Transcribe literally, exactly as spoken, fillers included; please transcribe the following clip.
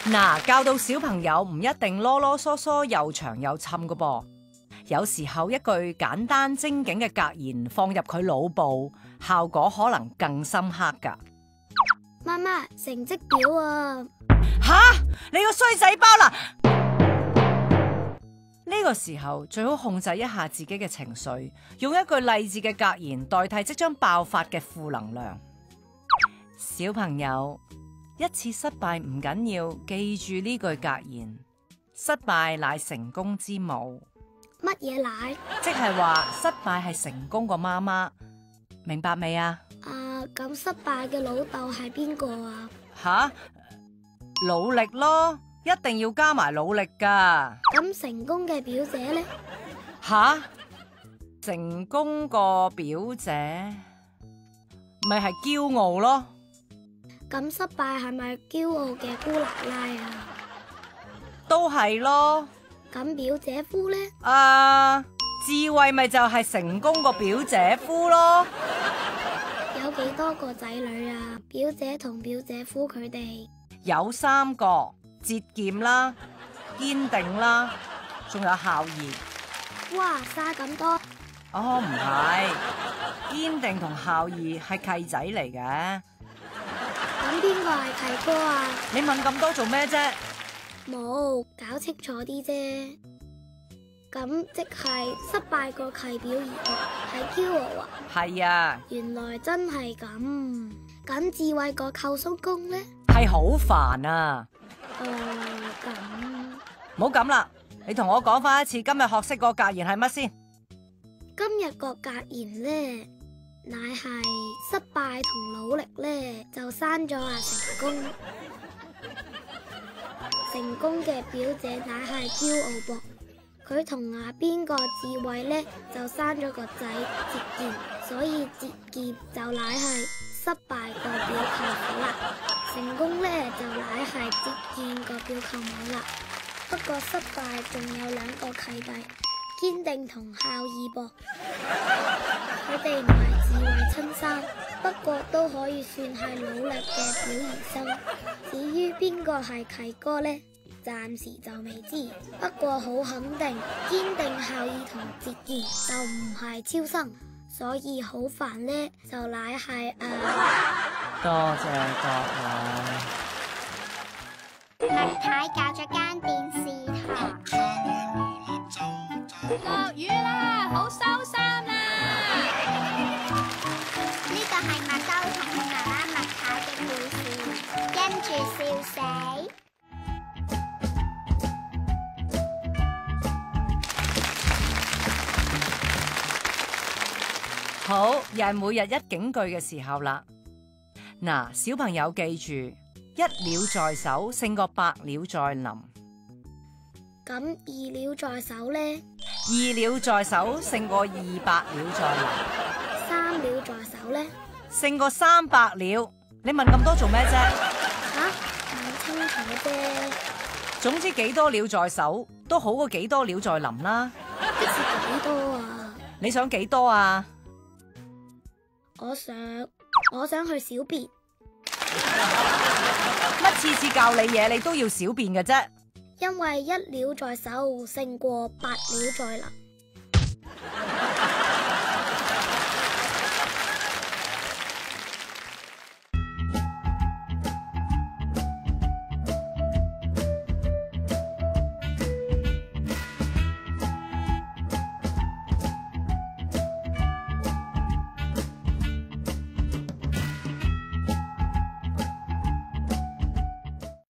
嗱，教到小朋友唔一定囉囉嗦嗦又長又沉噶噃，有時候一句簡單精警嘅格言放入佢腦部，效果可能更深刻噶。 媽媽，成績表啊！ 吓，你個衰仔包啦！呢個時候最好控制一下自己嘅情緒，用一句勵志嘅格言代替即將爆發嘅負能量。小朋友，一次失敗唔緊要，記住呢句格言：失敗乃成功之母。 乜嘢奶？ 即係話失敗係成功個媽媽，明白未啊？ 啊，咁失敗嘅老豆係邊個啊？ 吓，努力咯，一定要加埋努力噶。 咁成功嘅表姐呢？ 吓，成功個表姐咪係驕傲咯。 咁失敗係咪驕傲嘅姑奶奶啊？ 都係咯。 咁表姐夫呢？ 啊，智慧咪就係成功個表姐夫咯。 有幾多個仔女啊？表姐同表姐夫佢哋有三個，節儉啦，堅定啦，仲有孝義。 哇，生咁多？ 哦，唔係，堅定同孝義係契仔嚟嘅。 咁邊個係契哥啊？ 你問咁多做咩啫？ 冇，搞清楚啲啫。咁即係失敗個契表兒係驕傲啊？係啊， 原來真係咁。咁智慧個舅叔公呢？ 係好煩啊。 哦，咁。 唔好咁啦，你同我講翻一次今日學識個格言係乜先？ 今日個格言呢，乃係失敗同努力呢，就生咗啊成功。成功嘅表姐乃係驕傲噃，佢同阿邊個智慧呢，就生咗個仔節儉，所以節儉就乃係失敗個表舅父啦，成功呢，就乃係節儉個表舅母啦。不過失敗仲有兩個契弟，堅定同孝義噃，佢哋唔係智慧親生，不過都可以算係努力嘅表兒生。至於邊個係契哥呢？暫時就未知，不過好肯定，堅定孝義同節儉就唔係超生，所以好煩呢，就乃係啊。 多謝各位。 麥太教咗間電視台。落雨啦，好收衫啦！呢個係麥兜同佢媽媽麥太嘅故事，跟住笑死。 好，又係每日一警句嘅時候啦。嗱，小朋友記住，一鳥在手勝過百鳥在林。 咁二鳥在手呢？ 二鳥在手勝過二百鳥在林。 三鳥在手呢？ 勝過三百鳥。你問咁多做咩啫？ 吓，問清楚啫。 總之幾多鳥在手都好過幾多鳥在林啦。 即是幾多啊？ 你想幾多啊？ 我想，我想去小便。 乜次次教你嘢你都要小便嘅啫？ 因為一鳥在手勝過百鳥在林。